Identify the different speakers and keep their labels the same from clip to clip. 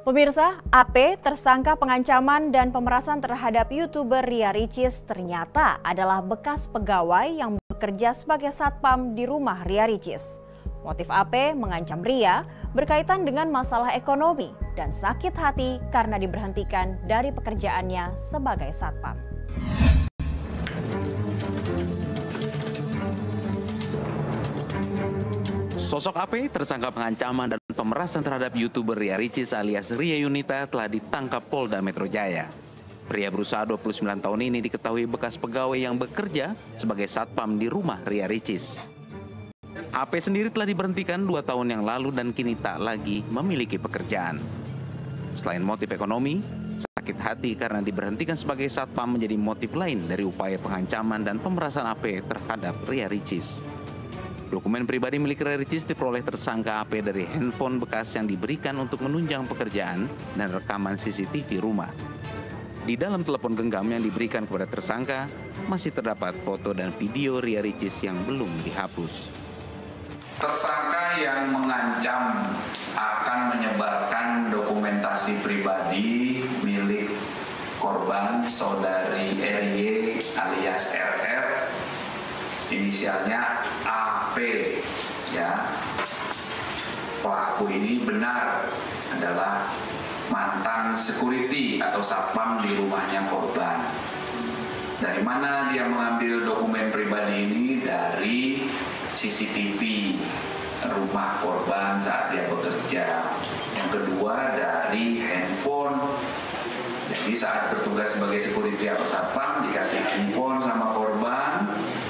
Speaker 1: Pemirsa, AP tersangka pengancaman dan pemerasan terhadap YouTuber Ria Ricis ternyata adalah bekas pegawai yang bekerja sebagai satpam di rumah Ria Ricis. Motif AP mengancam Ria berkaitan dengan masalah ekonomi dan sakit hati karena diberhentikan dari pekerjaannya sebagai satpam.
Speaker 2: Sosok AP tersangka pengancaman dan pemerasan terhadap YouTuber Ria Ricis alias Ria Yunita telah ditangkap Polda Metro Jaya. Pria berusaha 29 tahun ini diketahui bekas pegawai yang bekerja sebagai satpam di rumah Ria Ricis. AP sendiri telah diberhentikan 2 tahun yang lalu dan kini tak lagi memiliki pekerjaan. Selain motif ekonomi, sakit hati karena diberhentikan sebagai satpam menjadi motif lain dari upaya pengancaman dan pemerasan AP terhadap Ria Ricis. Dokumen pribadi milik Ria Ricis diperoleh tersangka AP dari handphone bekas yang diberikan untuk menunjang pekerjaan dan rekaman CCTV rumah. Di dalam telepon genggam yang diberikan kepada tersangka, masih terdapat foto dan video Ria Ricis yang belum dihapus.
Speaker 3: Tersangka yang mengancam akan menyebarkan dokumentasi pribadi milik korban saudari RY alias RR, inisialnya AP, ya. Pelaku ini benar adalah mantan security atau satpam di rumahnya korban. Dari mana dia mengambil dokumen pribadi ini? Dari CCTV rumah korban saat dia bekerja. Yang kedua dari handphone. Jadi saat bertugas sebagai security atau satpam dikasih handphone sama korban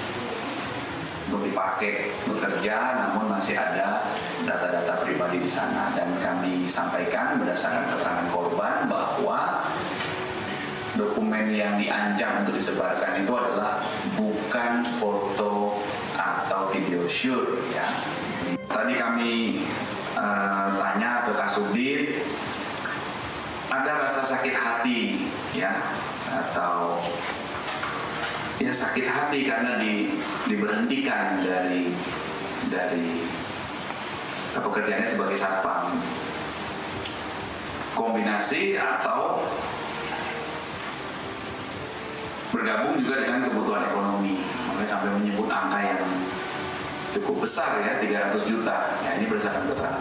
Speaker 3: untuk dipakai bekerja, namun masih ada data-data pribadi di sana. Dan kami sampaikan berdasarkan keterangan korban bahwa dokumen yang diancam untuk disebarkan itu adalah bukan foto atau video shoot, ya. Tadi kami tanya ke Kasubdit, ada rasa sakit hati, ya, atau ya sakit hati karena diberhentikan dari pekerjaannya sebagai satpam. Kombinasi atau bergabung juga dengan kebutuhan ekonomi. Makanya sampai menyebut angka yang cukup besar, ya, 300 juta. Ya, ini berdasarkan keterangan.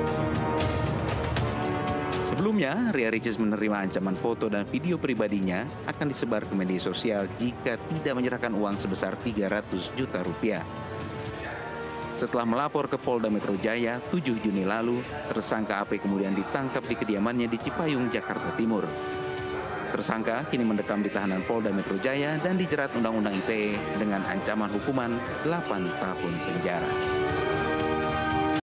Speaker 2: Sebelumnya, Ria Ricis menerima ancaman foto dan video pribadinya akan disebar ke media sosial jika tidak menyerahkan uang sebesar 300 juta rupiah. Setelah melapor ke Polda Metro Jaya 7 Juni lalu, tersangka AP kemudian ditangkap di kediamannya di Cipayung, Jakarta Timur. Tersangka kini mendekam di tahanan Polda Metro Jaya dan dijerat Undang-Undang ITE dengan ancaman hukuman 8 tahun penjara.